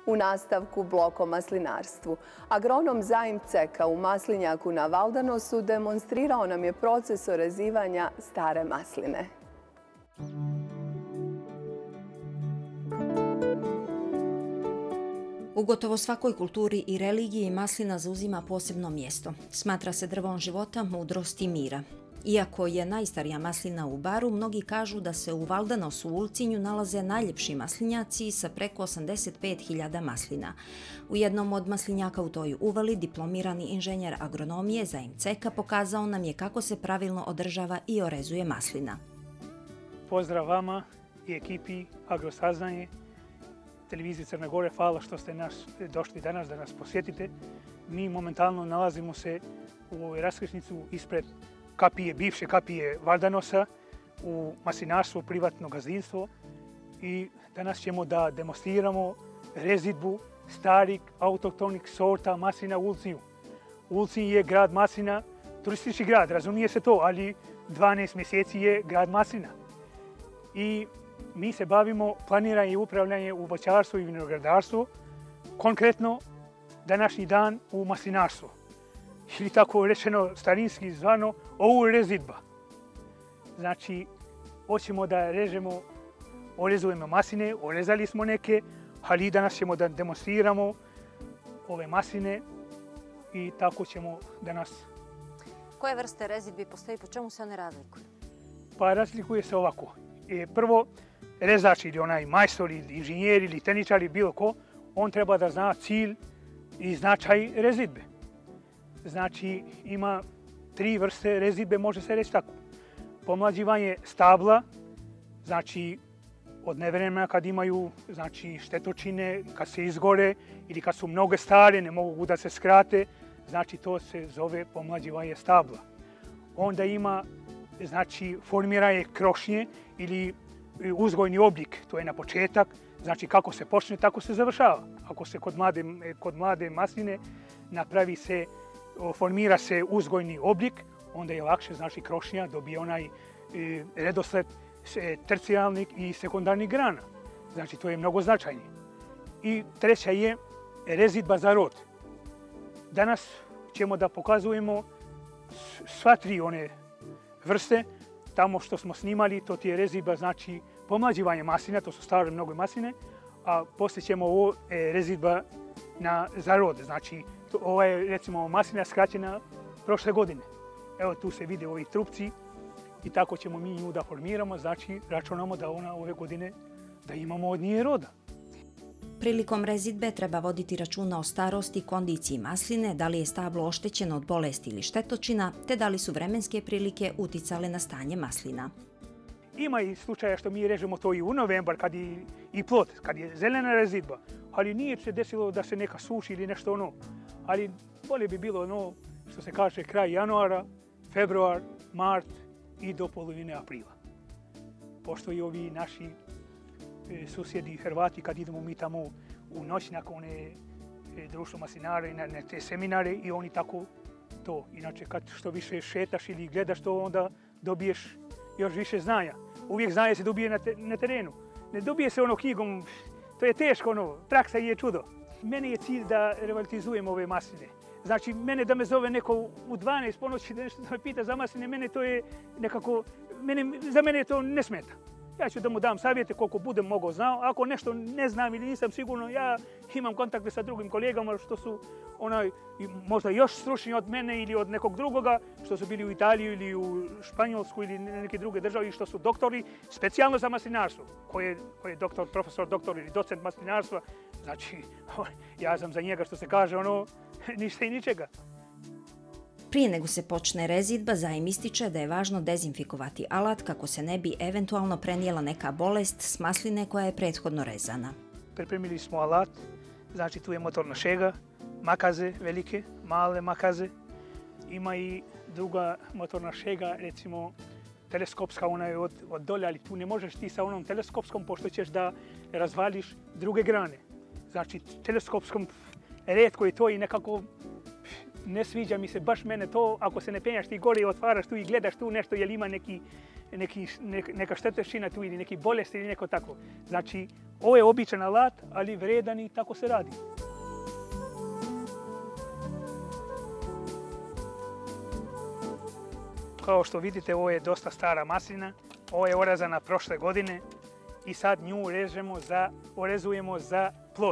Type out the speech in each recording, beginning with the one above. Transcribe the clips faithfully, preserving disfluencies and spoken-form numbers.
u nastavku blok o maslinarstvu. Agronom Zaim Ceka u maslinjaku na Valdanosu demonstrirao nam je proces orezivanja stare masline. U gotovo svakoj kulturi i religiji maslina zauzima posebno mjesto. Smatra se drvom života, mudrosti i mira. Iako je najstarija maslina u Baru, mnogi kažu da se u Valdanosu u Ulcinju nalaze najljepši maslinjaci sa preko osamdeset pet hiljada maslina. U jednom od maslinjaka u toj uvali diplomirani inženjer agronomije Zaim Ceka pokazao nam je kako se pravilno održava i orezuje maslina. Pozdrav vama i ekipi Agrosaznanje, televiziji Crne Gore, hvala što ste nas došli danas da nas posjetite. Mi momentalno nalazimo se u ovoj raskrsnicu ispred kapije, bivše kapije Valdanosa u maslinarstvu privatno gazdinstvo i danas ćemo da demonstriramo rezidbu starih autohtonih sorta maslina u Ulcinju. Ulcinj je grad maslina, turistički grad, razumije se to, ali dvanaest mjeseci je grad maslina. I mi se bavimo planiranjem i upravljanjem u voćarstvu i vinogradarstvu, konkretno današnji dan u maslinarstvu. Ili tako rečeno starinski zvano ovu rezidba. Znači, hoćemo da režemo, orezujemo masline, orezali smo neke, ali danas ćemo da demonstriramo ove masline i tako ćemo danas. Koje vrste rezidbi postoji, po čemu se one razlikuju? Pa razlikuje se ovako. Prvo, rezač ili onaj majstor ili inženjer ili tehničar ili bilo ko, on treba da zna cilj i značaj rezidbe. Znači, ima tri vrste rezidbe, može se reći tako. Pomlađivanje stabla, znači od nevremena kad imaju znači, štetočine, kad se izgore ili kad su mnogo stare, ne mogu da se skrate, znači to se zove pomlađivanje stabla. Onda ima znači, formiranje krošnje ili uzgojni oblik, to je na početak, znači kako se počne, tako se završava. Ako se kod mlade, kod mlade masline napravi se, formira se uzgojni oblik, onda je lakše, znači krošnja dobije onaj e, redosled tercijalnih i sekundarnih grana. Znači to je mnogo značajnije. I treća je rezidba za rod. Danas ćemo da pokazujemo sva tri one vrste. Tamo što smo snimali, to ti je rezidba, znači pomlađivanje maslina, to su stare mnogo masline, a poslije ćemo ovo e, rezidba na zarod. Znači, to, ova je recimo maslina skraćena prošle godine. Evo tu se vide ovi trupci i tako ćemo mi nju da formiramo, znači računamo da ona ove godine da imamo od nje roda. Prilikom rezidbe treba voditi računa o starosti i kondiciji masline, da li je stablo oštećeno od bolesti ili štetočina, te da li su vremenske prilike uticale na stanje maslina. Ima i slučaja što mi režemo to i u novembar, kad je i plod, kad je zelena rezidba, ali nije se desilo da se neka suši ili nešto ono. Ali bolje bi bilo ono, što se kaže, kraj januara, februar, mart i do polovine aprila. Pošto i ovi naši susjedi Hrvati, kad idemo mi tamo u noć nakon one društvo maslinare, na, na te seminare i oni tako to. Inače, kad što više šetaš ili gledaš to, onda dobiješ još više znanja. Uvijek znanje se dobije na, te, na terenu. Ne dobije se ono knjigom, to je teško ono, praksa je čudo. Meni je cilj da revitalizujem ove masline. Znači, mene da me zove neko u dvanaest ponoći da nešto da me pita za masline, mene to je nekako, mene, za mene to ne smeta. Ja ću da mu dam savjete koliko budem mogao znao. Ako nešto ne znam ili nisam sigurno, ja imam kontakte sa drugim kolegama što su onaj, možda još stručniji od mene ili od nekog drugoga, što su bili u Italiji ili u Španjolsku ili neke druge države i što su doktori specijalno za maslinarstvo. Ko je, ko je doktor, profesor, doktor ili docent maslinarstva, znači ja sam za njega što se kaže ono, ništa i ničega. Prije nego se počne rezidba, Zaim ističe da je važno dezinfikovati alat kako se ne bi eventualno prenijela neka bolest s masline koja je prethodno rezana. Pripremili smo alat, znači tu je motorna šega, makaze velike, male makaze. Ima i druga motorna šega, recimo teleskopska, ona je od, od dolje, ali tu ne možeš ti sa onom teleskopskom pošto ćeš da razvališ druge grane. Znači teleskopskom retko je to i nekako ne sviđa mi se baš mene to, ako se ne penjaš ti gore i otvaraš tu i gledaš tu nešto, jel ima neki, neki, neka štetešina tu ili neki bolest ili neko tako. Znači, Ovo je običan alat, ali vredan i tako se radi. Kao što vidite, ovo je dosta stara maslina. Ovo je orezana prošle godine i sad nju režemo za, orezujemo za plod.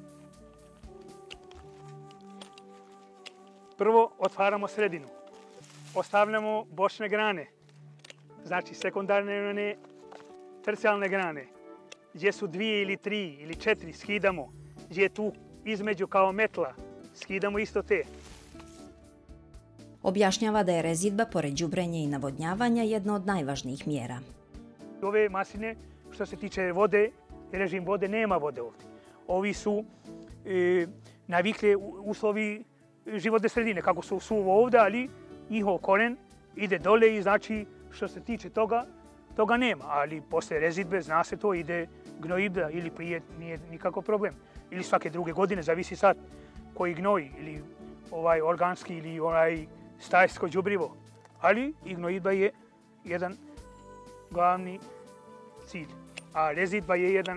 Prvo otvaramo sredinu. Ostavljamo bočne grane, znači sekundarne one tercijalne grane. Gdje su dvije ili tri ili četiri skidamo, gdje je tu između kao metla, skidamo isto te. Objašnjava da je rezidba, pored đubrenja i navodnjavanja, jedna od najvažnijih mjera. Ove masline, što se tiče vode, režim vode, nema vode ovdje. Ovi su e, navikli uslovi životne sredine, kako su suvo ovdje, ali njihov koren ide dole i znači što se tiče toga, toga nema. Ali posle rezidbe, zna se to, ide gnojidba ili prije nije nikako problem. Ili svake druge godine, zavisi sad koji gnoj, ili ovaj organski ili onaj stajsko đubrivo. Ali i gnojidba je jedan glavni cilj, a rezidba je jedan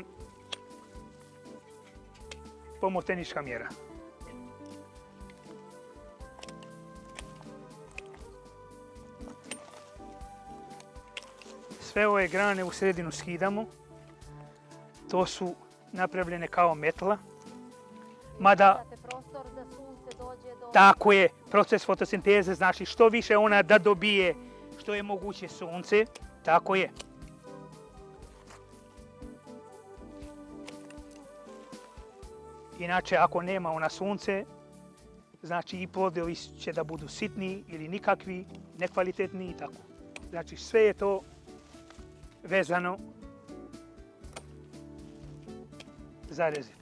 pomotenička mjera. Sve ove grane u sredinu skidamo. To su napravljene kao metla. Mada, tako je, proces fotosinteze, znači što više ona da dobije što je moguće sunce, tako je. Inače, ako nema ona sunce, znači i plodovi će da budu sitni ili nikakvi, nekvalitetni i tako. Znači sve je to vezano za rezidbu.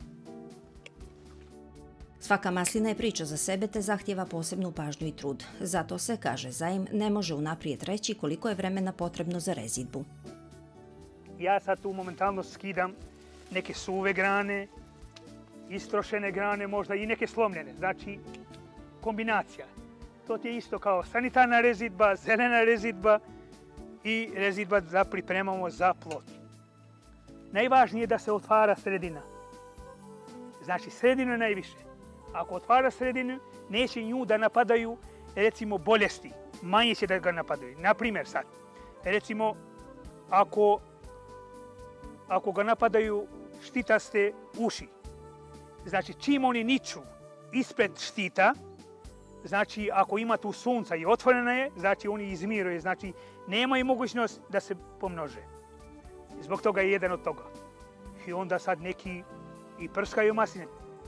Svaka maslina je priča za sebe te zahtjeva posebnu pažnju i trud. Zato se, kaže Zaim, ne može unaprijed reći koliko je vremena potrebno za rezidbu. Ja sad tu momentalno skidam neke suve grane, istrošene grane, možda i neke slomljene, znači kombinacija. To ti je isto kao sanitarna rezidba, zelena rezidba i rezidba da pripremamo za plod. Najvažnije je da se otvara sredina. Znači sredinu je najviše. Ako otvara sredinu, neće nju da napadaju recimo bolesti. Manje će da ga napadaju. Naprimjer sad, recimo ako, ako ga napadaju štitaste uši, znači čim oni niču ispred štita, znači ako ima tu sunca i otvorena je, znači oni izmiruju, znači nemaju mogućnost da se pomnože. Zbog toga je jedan od toga. I onda sad neki i prskaju masline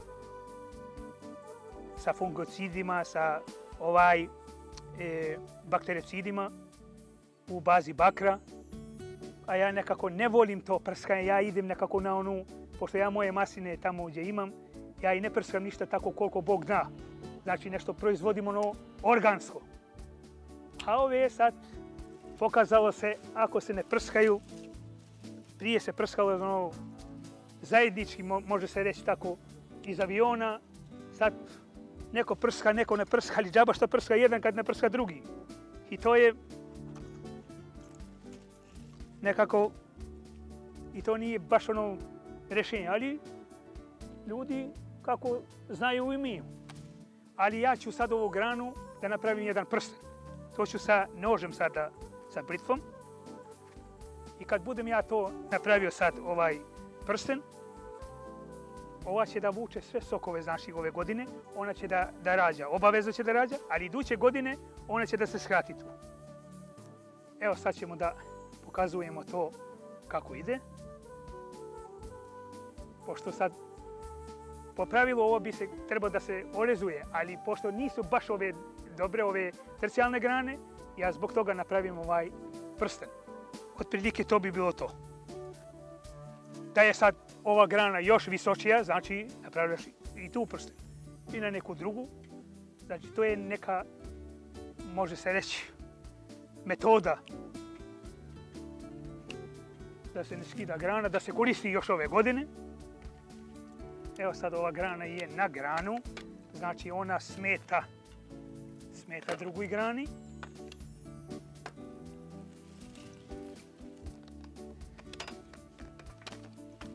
sa fungocidima, sa ovaj e, baktericidima u bazi bakra. A ja nekako ne volim to prskanje, ja idem nekako na onu, pošto ja moje masline tamo gdje imam, ja i ne prskam ništa tako koliko Bog zna. Znači nešto proizvodimo ono organsko. A ove sad pokazalo se, ako se ne prskaju, prije se prskalo ono zajednički, može se reći tako, iz aviona, sad neko prska, neko ne prska, ali džaba što prska jedan kad ne prska drugi. I to je nekako, i to nije baš ono rješenje, ali ljudi kako znaju i mi. Ali ja ću sad ovu granu da napravim jedan prsten. To ću sa nožem sada, sa britvom. I kad budem ja to napravio sad ovaj prsten, ova će da vuče sve sokove, znači, ove godine, ona će da, da rađa, obavezno će da rađa, ali iduće godine ona će da se skrati tu. Evo sad ćemo da pokazujemo to kako ide. Pošto sad, po pravilu ovo bi se trebalo da se orezuje, ali pošto nisu baš ove dobre, ove tercijalne grane, ja zbog toga napravim ovaj prsten. Otprilike to bi bilo to. Da je sad ova grana još visočija, znači napravljaš i tu prsten. I na neku drugu. Znači to je neka, može se reći, metoda da se ne skida grana, da se koristi još ove godine. Evo sad ova grana je na granu, znači ona smeta, smeta drugoj grani.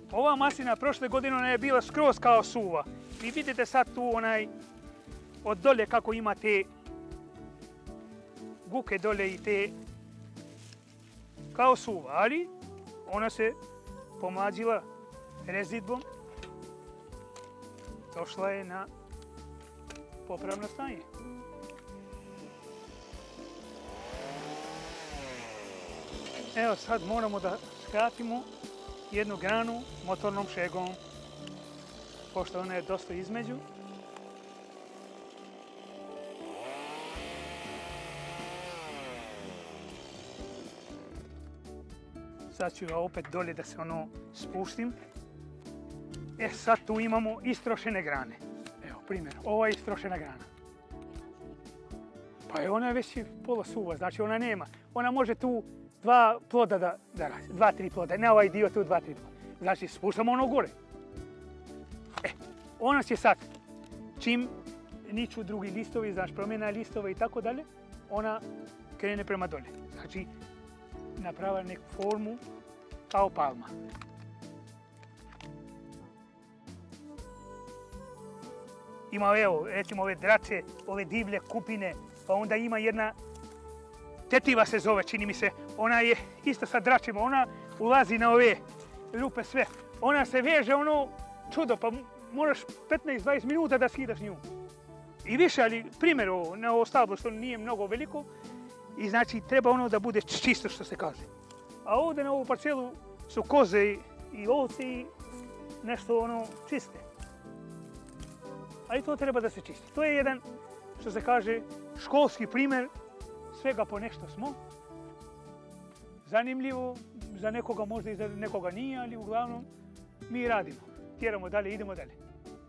Ova maslina prošle godine ona je bila skroz kao suva. Vi vidite sad tu onaj od dole kako ima te guke dole i te kao suva, ali ona se pomlađila rezidbom, došla je na popravno stanje. Evo sad moramo da skratimo jednu granu motornom šegom, pošto ona je dosta između. Sad ću ga opet dolje da se ono spustim. E sad tu imamo istrošene grane. Evo primjer, ova je istrošena grana. Pa je ona već pola suva, znači ona nema. Ona može tu dva ploda da, da radi, dva, tri ploda, ne ovaj dio tu dva, tri ploda. Znači spuštamo ono gore. E, ona će sad, čim niču drugi listovi, znači promjena listova i tako dalje, ona krene prema dolje. Znači napravila neku formu kao palma. Ima evo, recimo ove drace, ove divlje kupine, pa onda ima jedna tetiva se zove, čini mi se, ona je isto sa dračima, ona ulazi na ove rupe sve. Ona se veže ono čudo, pa moraš petnaest do dvadeset minuta da skidaš nju. I više, ali primjer ovo, na ovo stablo što nije mnogo veliko, i znači treba ono da bude čisto što se kaže. A ovdje na ovu parcelu su koze i ovce i nešto ono čiste. Ali to treba da se čisti. To je jedan, što se kaže, školski primjer, svega po nešto smo. Zanimljivo, za nekoga možda i za nekoga nije, ali uglavnom mi radimo. Tjeramo dalje, idemo dalje.